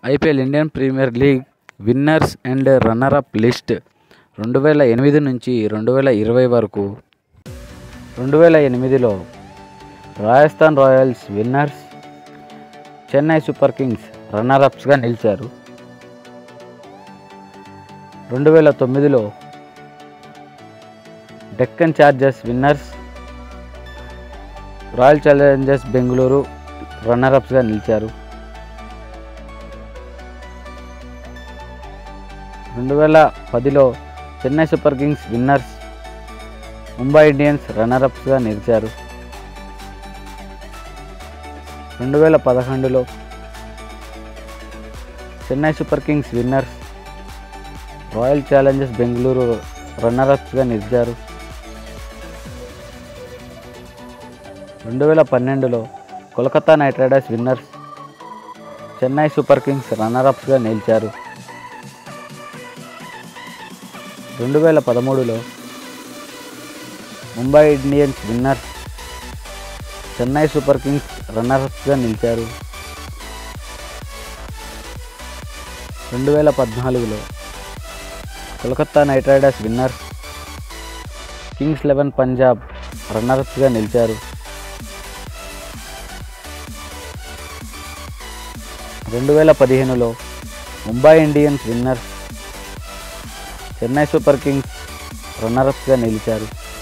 IPL Indian Premier League winners and runner up list 2008 నుంచి 2020 వరకు. 2008లో Rajasthan Royals winners, Chennai Super Kings రన్నరప్స్గా నిలిచారు. 2009లో Deccan Chargers winners, Royal Challengers Bengaluru రన్నరప్స్గా నిలిచారు. 2010లో Chennai Super Kings winners, Mumbai Indians రన్నరప్స్గా నిలిచారు. 2011లో Chennai Super Kings winners, Royal Challengers Bengaluru రన్నరప్స్గా నిలిచారు. 2012లో Kolkata Knight Riders winners, Chennai Super Kings రన్నరప్స్గా నిలిచారు. 2013లో Mumbai Indians winners, Chennai Super Kings రన్నరప్స్గా నిలిచారు. 2014లో Kolkata Knight Riders winners, Kings 11 Punjab రన్నరప్స్గా నిలిచారు. 2015లో Mumbai Indians winners, Chennai Super Kings రన్నరప్స్గా నిలిచారు.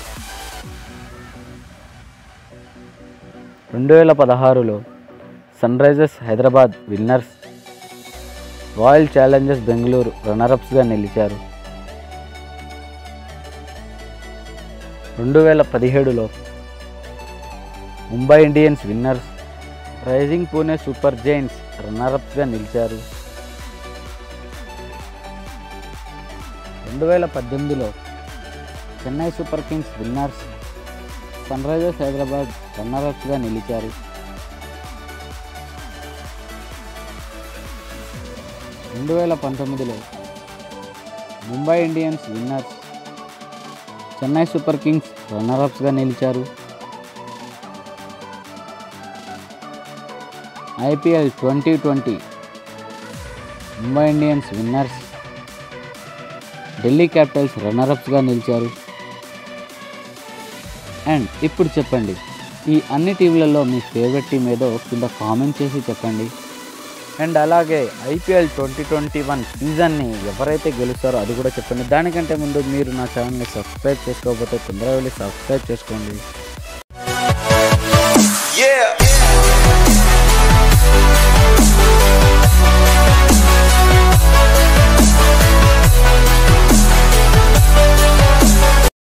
2016లో Sunrisers Hyderabad winners, Royal Challengers Bengaluru రన్నరప్స్గా నిలిచారు. 2017లో Mumbai Indians winners, Rising Pune Super Giants రన్నరప్స్గా నిలిచారు. 2018లో Chennai Super Kings winners, Sunrisers Hyderabad రన్నరప్స్గా నిలిచారు. 2019లో Mumbai Indians winners, Chennai Super Kings రన్నరప్స్గా నిలిచారు. IPL 2020 Mumbai Indians winners, Delhi Capitals రన్నరప్స్గా నిలిచారు. అండ్ ఇప్పుడు చెప్పండి, ఈ అన్ని టీంలలో మీ ఫేవరెట్ టీం ఏదో కింద కామెంట్ చేసి చెప్పండి. అండ్ అలాగే IPL 2021 సీజన్ని ఎవరైతే గెలుస్తారో అది కూడా చెప్పండి. దానికంటే ముందు మీరు నా ఛానల్ని సబ్స్క్రైబ్ చేసుకోకపోతే తొందరగా వెళ్ళి సబ్స్క్రైబ్ చేసుకోండి.